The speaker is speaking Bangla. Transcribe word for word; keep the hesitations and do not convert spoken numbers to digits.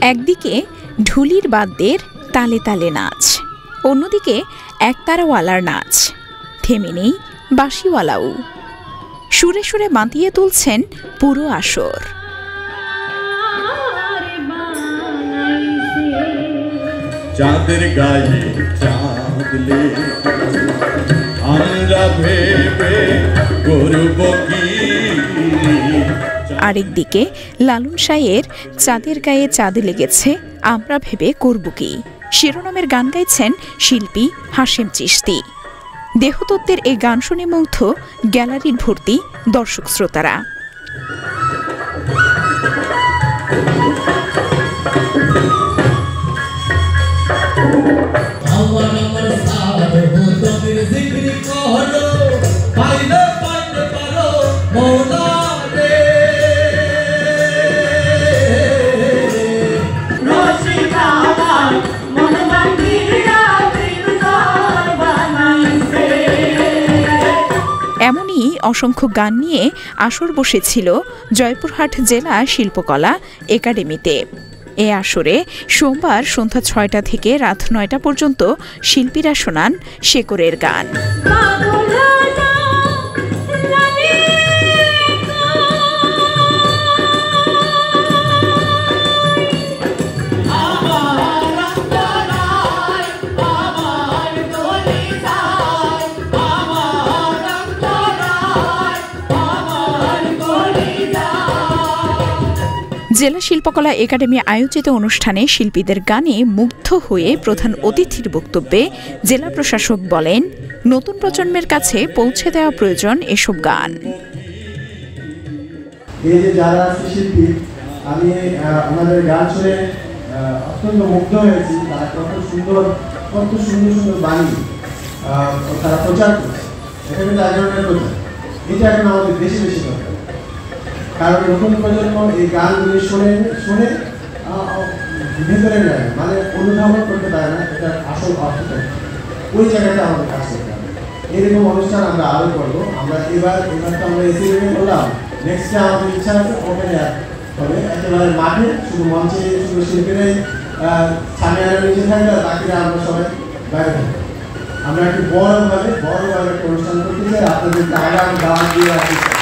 একদিকে ঢুলির বাদ্যের তালে তালে নাচ, অন্যদিকে একতারাওয়ালার নাচ, থেমে নেই বাঁশিওয়ালাও। সুরে সুরে মাতিয়ে তুলছেন পুরো আসর। চাঁদের গায়ে চাঁদলে আমরা ভেবে করব কি। আরেকদিকে লালন সাইয়ের চাঁদের গায়ে চাঁদ লেগেছে আমরা ভেবে করব কি শিরোনামের গান গাইছেন শিল্পী হাশেম চিশতি। দেহতত্ত্বের এই গান শুনে মুগ্ধ গ্যালারির ভর্তি দর্শক শ্রোতারা। এমনই অসংখ্য গান নিয়ে আসর বসেছিল জয়পুরহাট জেলা শিল্পকলা একাডেমিতে। এ আসরে সোমবার সন্ধ্যা ছয়টা থেকে রাত নয়টা পর্যন্ত শিল্পীরা শোনান শেকরের গান। জেলা শিল্পকলা একাডেমি আয়োজিত অনুষ্ঠানে শিল্পীদের গানে মুগ্ধ হয়ে প্রধান অতিথির বক্তব্যে জেলা প্রশাসক বলেন, নতুন প্রজন্মের কাছে পৌঁছে দেওয়া প্রয়োজন এসব গান। এই যে যারা শিল্পী, আমি আমাদের গান শুনে অত্যন্ত মুগ্ধ হয়েছি। তারা কত সুন্দর কত সুন্দর সুন্দর বাণী তারা প্রচার করছে। এটা কিন্তু এক ধরনের প্রচার। এটা এখন আমাদের বেশি বেশি দরকার, কারণ নতুন প্রজন্ম এই গানগুলি শুনে শুনে ভেতরে নেয়, মানে অনুধাবন করতে পারে না এটা আসল অর্থটা। ওই জায়গাটা আমাদের কাজ করতে হবে। এরকম অনুষ্ঠান আমরা আরও করবো। আমরা এবার এবার তো আমরা এসি করলাম, নেক্সটে আমাদের ইচ্ছা আছে ওপেন এয়ার হবে, একেবারে মাঠে শুধু মঞ্চে শুধু শিল্পীরাই সামনে আনা নিচে থাকবে, আর বাকিরা আমরা সবাই বাইরে থাকবো। আমরা একটু বড়ভাবে বড়ভাবে একটা অনুষ্ঠান করতে চাই, আপনাদেরকে আগাম দাওয়াত দিয়ে রাখতে চাই।